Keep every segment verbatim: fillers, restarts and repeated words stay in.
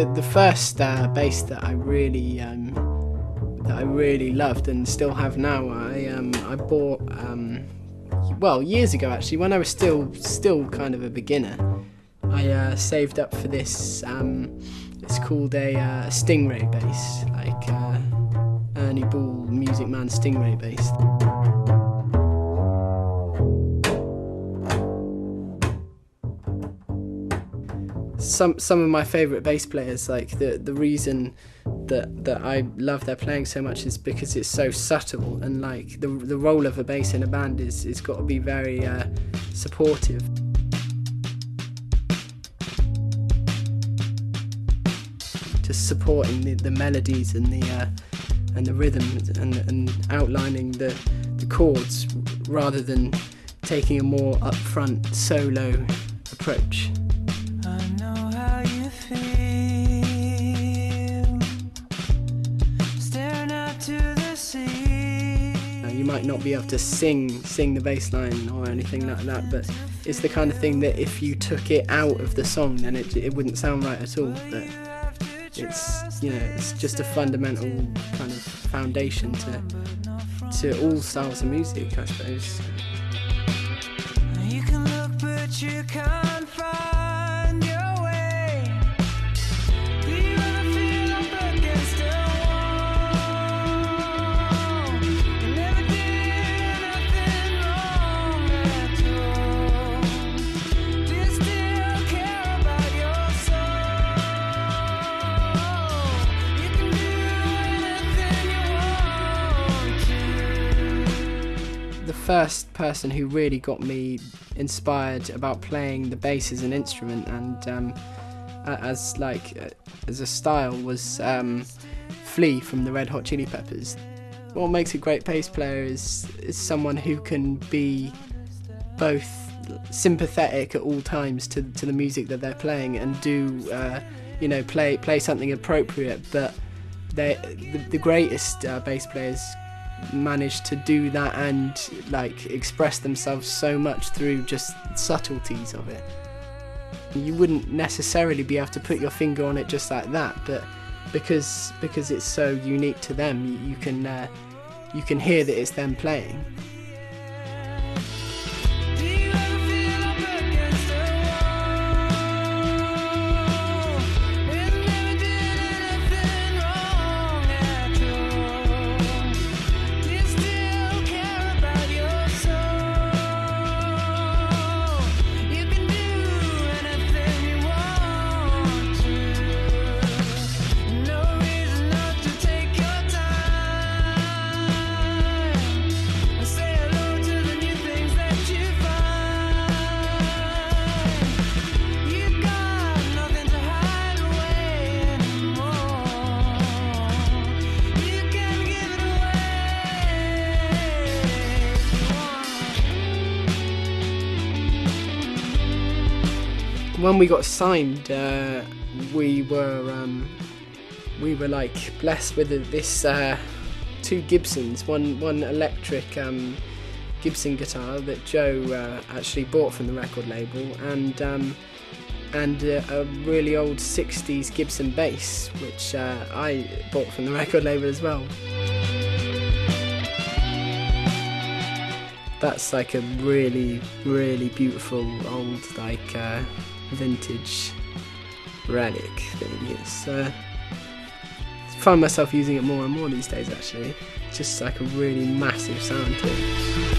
the the first uh, bass that I really um, that I really loved and still have now, I um, I bought um, well years ago actually, when I was still still kind of a beginner. I uh, saved up for this. Um, it's called a uh, Stingray bass, like uh, Ernie Ball, Music Man Stingray bass. Some some of my favourite bass players, like the the reason that that I love their playing so much is because it's so subtle, and like the the role of a bass in a band is it's got to be very uh, supportive. Just supporting the, the melodies and the uh, and the rhythms and and outlining the the chords rather than taking a more upfront solo approach. You might not be able to sing sing the bass line or anything like that, but it's the kind of thing that if you took it out of the song, then it it wouldn't sound right at all. But it's, you know, it's just a fundamental kind of foundation to to all styles of music, I suppose. You can look, but you can't find your way. Do you ever feel up against a The first person who really got me inspired about playing the bass as an instrument and um, as like uh, as a style was um, Flea from the Red Hot Chili Peppers. What makes a great bass player is is someone who can be both sympathetic at all times to to the music that they're playing and do uh, you know play play something appropriate, but they the, the greatest uh, bass players manage to do that and like express themselves so much through just subtleties of it. You wouldn't necessarily be able to put your finger on it just like that, but because because it's so unique to them, you, you can uh, you can hear that it's them playing. When we got signed, uh, we were um, we were like blessed with this uh, two Gibsons, one one electric um, Gibson guitar that Joe uh, actually bought from the record label, and um, and uh, a really old sixties Gibson bass, which uh, I bought from the record label as well. That's like a really, really beautiful old like uh, vintage relic thing. It's uh, I find myself using it more and more these days actually. Just like a really massive sound to it.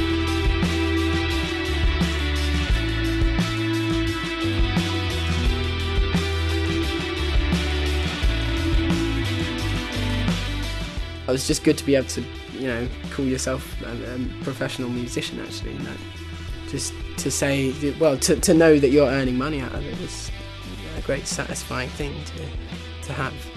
It was just good to be able to, you know, call yourself a, a professional musician actually. You know? Just to say, well, to, to know that you're earning money out of it is a great satisfying thing to, to have.